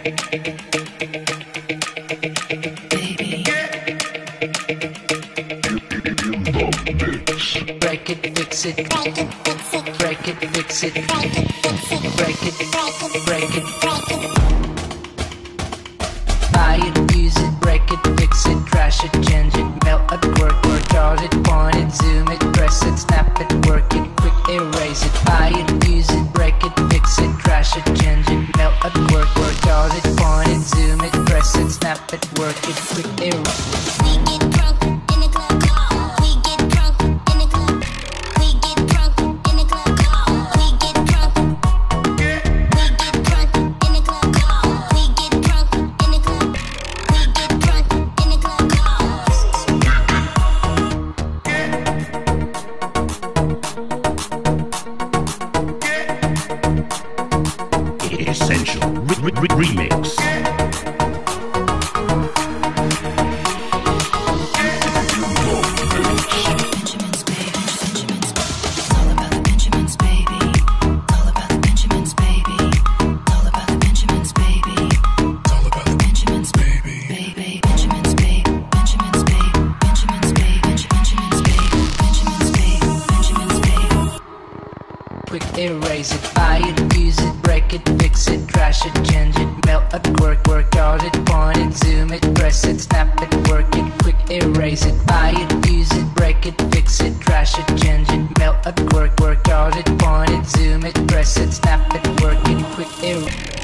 Break it, fix it, break it, fix it, break it, buy it, use it, break it, fix it, trash it, change it, melt it, work out it, point it, zoom it, press it, snap it, work it, quick erase it, buy it, use it, break it, fix it, trash it, change it, melt it, work out it, point it, zoom it, press it, snap it, work it, quick erase it. We get drunk in the club. We get drunk in the club. We get drunk in the club. We get drunk. We get drunk in the club. We get drunk in the club. We get drunk in the club. Essential remix. Quick erase it, buy it, use it, break it, fix it, trash it, change it, melt it, work out it, point it, zoom it, press it, snap it, work it, quick erase it, buy it, use it, break it, fix it, trash it, change it, melt it, work out it, point it, zoom it, press it, snap it, work it, quick erase it.